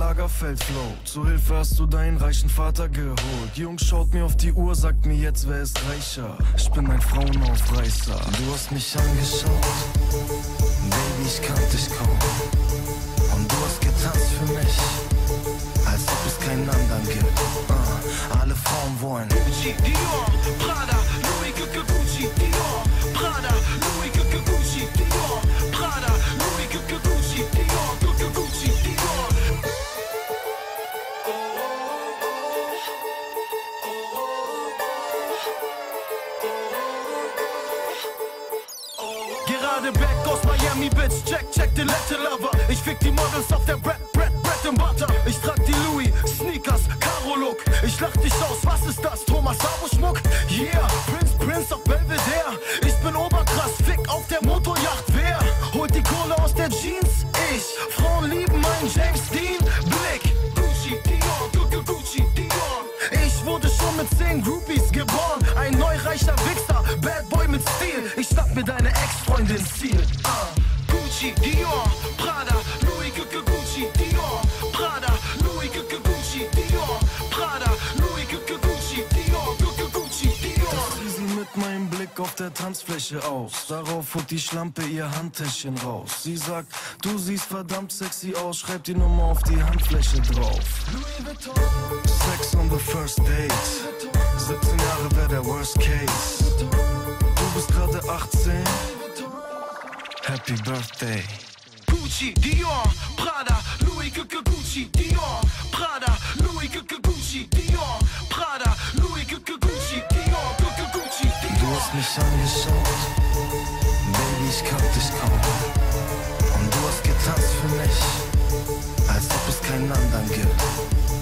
LagerFeld Flow. Zur Hilfe hast du deinen reichen Vater geholt. Jungs schaut mir auf die Uhr, sagt mir jetzt, wer ist reicher. Ich bin ein Frauenaufreißer. Du hast mich angeschaut, Baby, ich kannte dich kaum. Und du hast getanzt für mich, als ob es keinen anderen gibt. Alle Frauen wollen Gucci, Dior, Prada, Louis, Gucci, Dior, Prada, Louis, Gucci, Dior, Prada, Louis, Gucci, Dior, Gucci, Dior. Gerade back aus Miami, Bitch, check den Latin Lover. Ich fick die Models auf der Bread and Butter. Ich trag die Louis, Sneakers, Karo-Look. Ich lach dich aus, was ist das? Thomas Sabo-Schmuck? Yeah, Prince auf Belvedere. Ich bin oberkrass, fick auf der Motorjacht. Wer holt die Kohle aus der Jeans? Ich. Frauen lieben meinen James Dean-Blick. Gucci, Dior, Gucci, Dior. Ich wurde schon mit 10 Groupies geboren. Ein neureicher Wichser, Bad Boy mit Stil. Ich schnapp mir deine Ex-Freundin Ziel. Gucci, Dior, Prada, Louis, Gucci, Dior, Prada, Louis, Gucci, Dior, Prada, Louis, Gucci, Dior, Gucci, Dior. Das easy mit meinem Blick auf der Tanzfläche aus. Darauf holt die Schlampe ihr Handtäschchen raus. Sie sagt, du siehst verdammt sexy aus, schreib die Nummer auf die Handfläche drauf. Sex on the first date, 17 Jahre wär der worst case. Du bist gerade 18, Happy Birthday. Gucci, Dior, Prada, Louis, Gucci, Dior, Prada, Louis, Gucci, Dior, Prada, Louis, Gucci, Dior, Gucci, Dior. Du hast mich angeschaut, Baby, ich kannte dich kaum. Und du hast getanzt für mich, als ob es keinen anderen gibt.